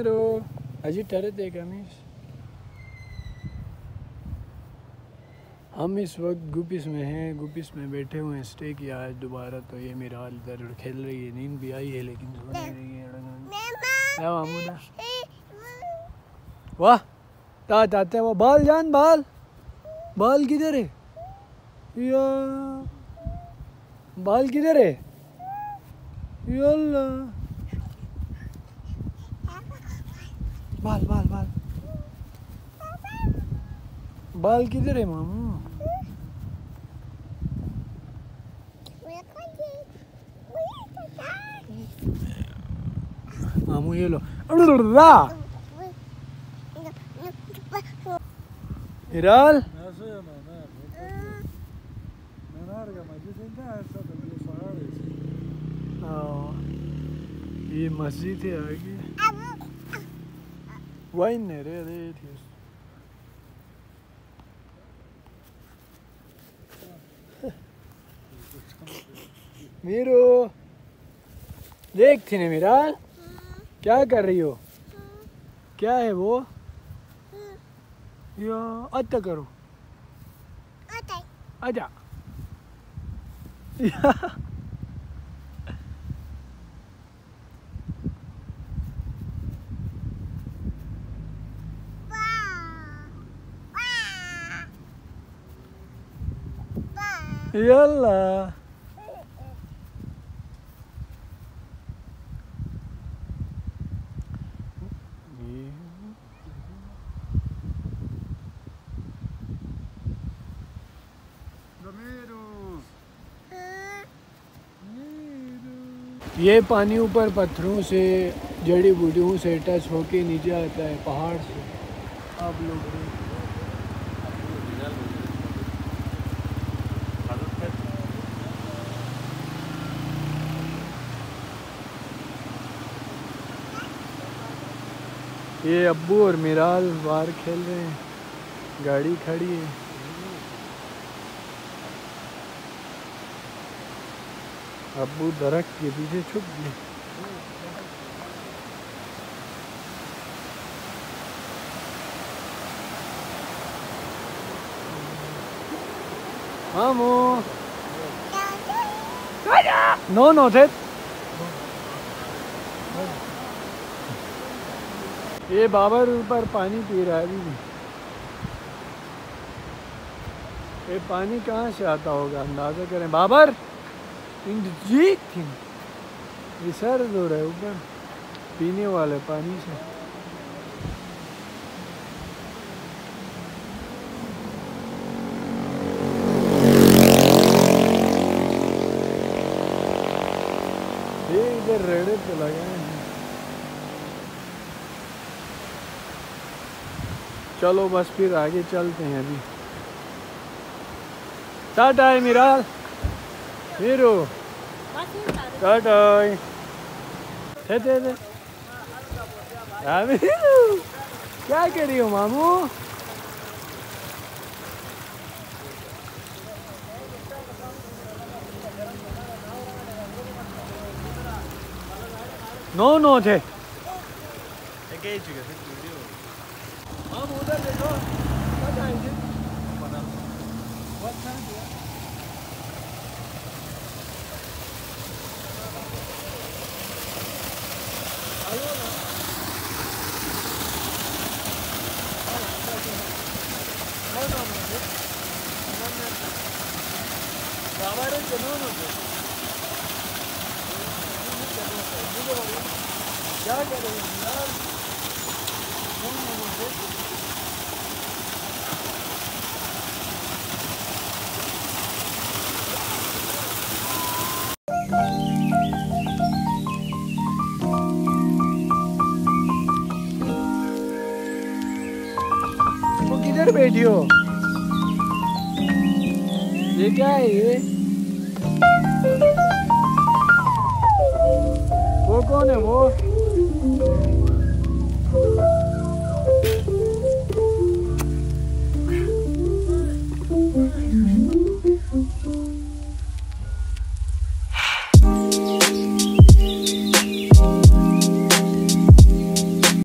मेरो अजी टरे दे कमीज। हम इस वक्त गुपिस में हैं, गुपिस में बैठे हुए हैं, स्टे किया आज दोबारा। तो ये मिराल इधर खेल रही है, नींद भी आई है लेकिन सो नहीं रही है। वाह ता ताते वो बाल जान बाल बाल किधर है या बाल किधर है यल्ला बाल बाल बाल बाल किधर है मामू? मामू ये लो मिराल ये मस्जिद है आगे वाइन ने रे थी मीरू देख थी ने मिराल क्या कर रही हो? क्या है वो? या अच्छा करो आजा यल्ला ये पानी ऊपर पत्थरों से जड़ी बूटियों से टच होके नीचे आता है पहाड़ से। आप लोग ये अब्बू और मिराल बाहर खेल रहे हैं, गाड़ी खड़ी है। अब्बू दरख्त के पीछे छुप गए। मामू नो नो थे ये बाबर ऊपर पानी पी रहा है अभी भी। ये पानी कहाँ से आता होगा अंदाजा करें बाबर। जी थी ये सर्द हो रहा है ऊपर पीने वाले पानी से। ये इधर रेड़े पे लगाए हैं। चलो बस फिर आगे चलते हैं अभी। टाटा है मिराल मीरू टाटा थे क्या कर रही हो मामू? नो नो थे हम उधर देखो क्या करें वो किधर बैठी हो? ये क्या है ये? वो कौन है वो?